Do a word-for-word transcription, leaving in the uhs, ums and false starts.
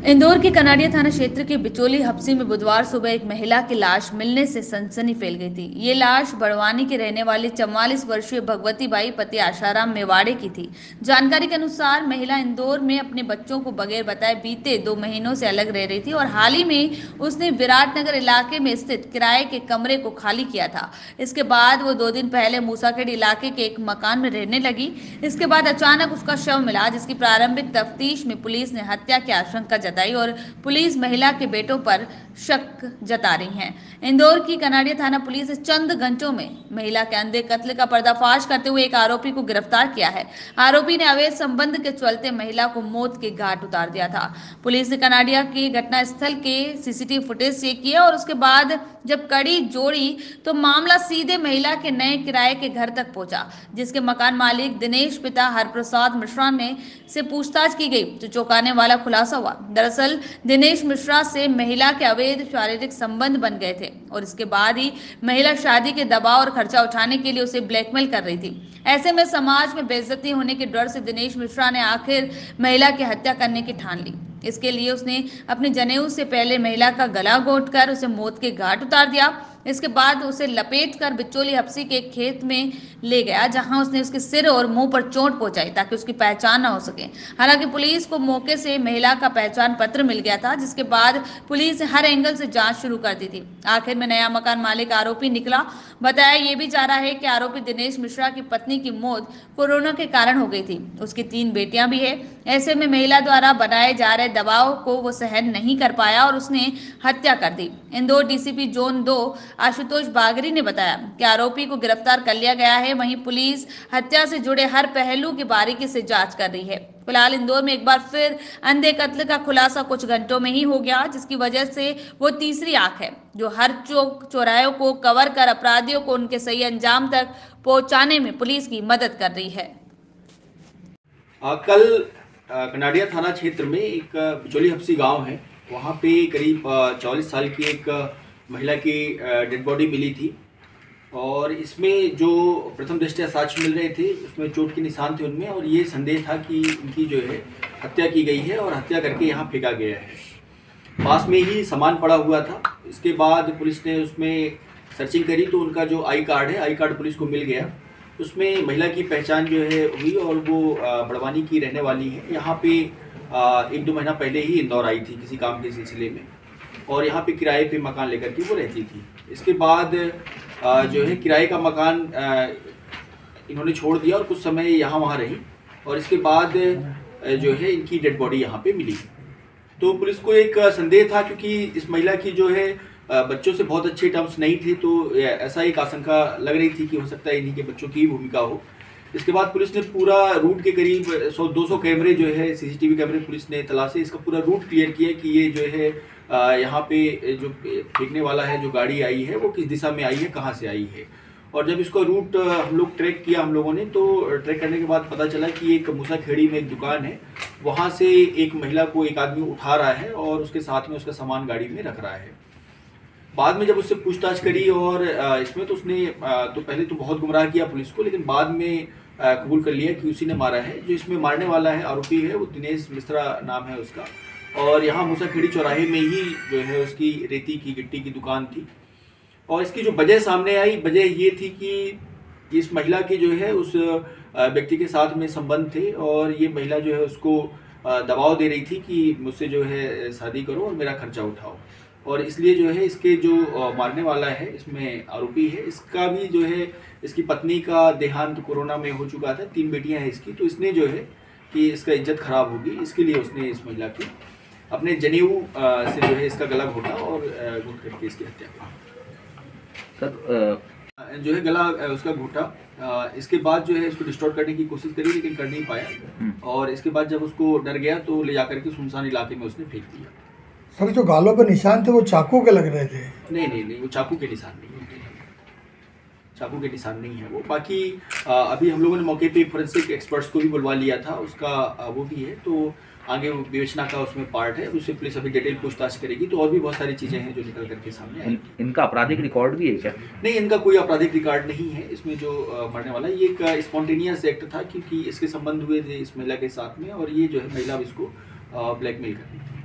इंदौर के कनाडिया थाना क्षेत्र के बिचौली हप्सी में बुधवार सुबह एक महिला की लाश मिलने से सनसनी फैल गई थी। ये लाश बड़वानी के रहने वाली चौवालीस वर्षीय भगवती बाई पति आशाराम मेवाड़े की थी। जानकारी के अनुसार महिला इंदौर में अपने बच्चों को बगैर बताए बीते दो महीनों से अलग रह रही थी और हाल ही में उसने विराटनगर इलाके में स्थित किराए के कमरे को खाली किया था। इसके बाद वो दो दिन पहले मूसाखेड़ इलाके के एक मकान में रहने लगी। इसके बाद अचानक उसका शव मिला, जिसकी प्रारंभिक तफ्तीश में पुलिस ने हत्या की आशंका जताई और पुलिस महिला के बेटों पर शक जता रही है। इंदौर की कनाडिया थाना पुलिस ने चंद घंटों में महिला के अंधे कत्ल का पर्दाफाश करते हुए एक आरोपी को गिरफ्तार किया है। आरोपी ने अवैध संबंध के चलते महिला को मौत के घाट उतार दिया था। पुलिस ने कनाडिया के घटनास्थल के सीसीटीवी फुटेज चेक किया और उसके बाद जब कड़ी जोड़ी तो मामला सीधे महिला के नए किराए के घर तक पहुंचा, जिसके मकान मालिक दिनेश पिता हरप्रसाद मिश्रा ने से पूछताछ की गई तो चौंकाने वाला खुलासा हुआ। दरअसल दिनेश मिश्रा से महिला के अवैध शारीरिक संबंध बन गए थे और इसके बाद ही महिला शादी के दबाव और खर्चा उठाने के लिए उसे ब्लैकमेल कर रही थी। ऐसे में समाज में बेइज्जती होने के डर से दिनेश मिश्रा ने आखिर महिला की हत्या करने की ठान ली। इसके लिए उसने अपने जनेऊ से पहले महिला का गला घोंटकर उसे मौत के घाट उतार दिया। इसके बाद उसे लपेटकर बिचौली हप्सी के खेत में ले गया, जहां उसने उसके सिर और मुंह पर चोट पहुंचाई ताकि उसकी पहचान न हो सके। हालांकि पुलिस को मौके से महिला का पहचान पत्र मिल गया था, जिसके बाद पुलिस ने हर एंगल से जांच शुरू कर दी थी। आखिर में नया मकान मालिक आरोपी निकला। बताया ये भी जा रहा है कि आरोपी दिनेश मिश्रा की पत्नी की मौत कोरोना के कारण हो गई थी। उसकी तीन बेटियां भी है। ऐसे में महिला द्वारा बनाए जा रहे दबाव को वो सहन नहीं कर पाया और उसने हत्या कर दी। इंदौर डीसीपी जोन दो आशुतोष बागरी ने बताया कि आरोपी को गिरफ्तार कर लिया गया है। वहीं पुलिस हत्या से जुड़े हर पहलू की बारीकी से जांच कर रही है। फिलहाल इंदौर में एक बार फिर अंधे कत्ल का खुलासा कुछ घंटों में ही हो गया, जिसकी वजह से वो तीसरी आंख है जो हर चौक चौराहों को कवर कर अपराधियों को उनके सही अंजाम तक पहुंचाने में पुलिस की मदद कर रही है। आ, कल कनाडिया थाना क्षेत्र में एक बिचौली हप्सी गांव है, वहां पे करीब चौवालीस साल की एक महिला की डेड बॉडी मिली थी और इसमें जो प्रथम दृष्टया साक्ष्य मिल रहे थे उसमें चोट के निशान थे उनमें, और ये संदेह था कि इनकी जो है हत्या की गई है और हत्या करके यहाँ फेंका गया है। पास में ही सामान पड़ा हुआ था। इसके बाद पुलिस ने उसमें सर्चिंग करी तो उनका जो आई कार्ड है, आई कार्ड पुलिस को मिल गया। उसमें महिला की पहचान जो है हुई और वो बड़वानी की रहने वाली है। यहाँ पे एक दो महीना पहले ही इंदौर आई थी किसी काम के सिलसिले में और यहाँ पे किराए पे मकान लेकर के वो रहती थी। इसके बाद जो है किराए का मकान इन्होंने छोड़ दिया और कुछ समय यहाँ वहाँ रही और इसके बाद जो है इनकी डेड बॉडी यहाँ पे मिली। तो पुलिस को एक संदेह था, क्योंकि इस महिला की जो है बच्चों से बहुत अच्छे टर्म्स नहीं थे, तो ऐसा एक आशंका लग रही थी कि हो सकता है इन्हीं के बच्चों की भूमिका हो। इसके बाद पुलिस ने पूरा रूट के करीब सौ दो सौ कैमरे जो है सीसीटीवी कैमरे पुलिस ने तलाशे, इसका पूरा रूट क्लियर किया कि ये जो है यहाँ पे जो फेंकने वाला है, जो गाड़ी आई है वो किस दिशा में आई है, कहाँ से आई है। और जब इसका रूट हम लोग ट्रैक किया हम लोगों ने, तो ट्रैक करने के बाद पता चला कि एक मूसाखेड़ी में एक दुकान है, वहाँ से एक महिला को एक आदमी उठा रहा है और उसके साथ में उसका सामान गाड़ी में रख रहा है। बाद में जब उससे पूछताछ करी और इसमें तो उसने तो पहले तो बहुत गुमराह किया पुलिस को, लेकिन बाद में कबूल कर लिया कि उसी ने मारा है। जो इसमें मारने वाला है आरोपी है वो दिनेश मिश्रा नाम है उसका, और यहाँ मूसाखेड़ी चौराहे में ही जो है उसकी रेती की गिट्टी की दुकान थी। और इसकी जो वजह सामने आई, वजह ये थी कि इस महिला के जो है उस व्यक्ति के साथ में संबंध थे और ये महिला जो है उसको दबाव दे रही थी कि मुझसे जो है शादी करो और मेरा खर्चा उठाओ, और इसलिए जो है इसके जो मारने वाला है इसमें आरोपी है, इसका भी जो है इसकी पत्नी का देहांत कोरोना में हो चुका था, तीन बेटियां हैं इसकी, तो इसने जो है कि इसका इज्जत खराब होगी इसके लिए उसने इस महिला की अपने जनेऊ से जो है इसका गला घोटा और घोट करके इसकी हत्या की। सर जो है गला उसका घोटा, इसके बाद जो है इसको डिस्टॉर्ट करने की कोशिश करी लेकिन कर नहीं पाया, और इसके बाद जब उसको डर गया तो ले जाकर के सुनसान इलाके में उसने फेंक दिया। सर जो गालों पर निशान थे वो चाकू के लग रहे थे? नहीं नहीं नहीं वो चाकू के निशान नहीं है, चाकू के निशान नहीं है वो। बाकी आ, अभी हम लोगों ने मौके पे फोरेंसिक एक्सपर्ट्स को भी बुलवा लिया था, उसका आ, वो भी है, तो आगे विवेचना का उसमें पार्ट है, उससे पुलिस अभी डिटेल पूछताछ करेगी, तो और भी बहुत सारी चीज़ें हैं जो निकल करके सामने आएंगी। इन, इनका आपराधिक रिकॉर्ड भी है क्या? नहीं, इनका कोई आपराधिक रिकॉर्ड नहीं है इसमें। जो मरने वाला ये एक स्पॉन्टेनियस एक्ट था, क्योंकि इसके संबंध हुए थे इस महिला के साथ में और ये जो है महिला इसको ब्लैकमेल कर रही थी।